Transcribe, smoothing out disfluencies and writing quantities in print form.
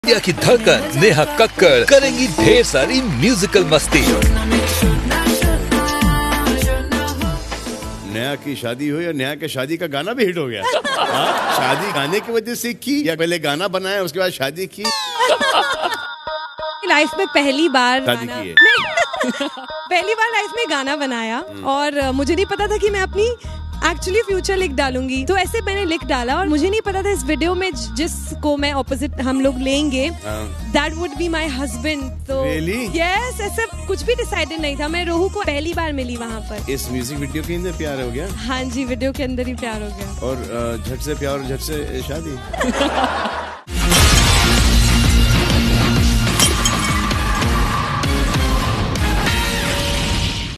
India की धड़कन नेहा कक्कड़ करेंगी ढेर सारी म्यूजिकल मस्ती। नेहा की शादी हुई और नेहा के शादी का गाना भी हिट हो गया। शादी गाने की वजह से की या पहले गाना बनाया उसके बाद शादी की? लाइफ में पहली बार शादी की है। पहली बार लाइफ में गाना बनाया और मुझे नहीं पता था कि मैं अपनी एक्चुअली फ्यूचर लिख डालूंगी, तो ऐसे मैंने लिख डाला और मुझे नहीं पता था इस वीडियो में जिसको मैं ऑपोजिट हम लोग लेंगे that would be my husband. तो यस, ऐसा कुछ भी डिसाइडेड नहीं था। मैं रोहू को पहली बार मिली वहाँ पर। इस म्यूजिक वीडियो के अंदर प्यार हो गया? हाँ जी, वीडियो के अंदर ही प्यार हो गया और झट से प्यार और झट से शादी।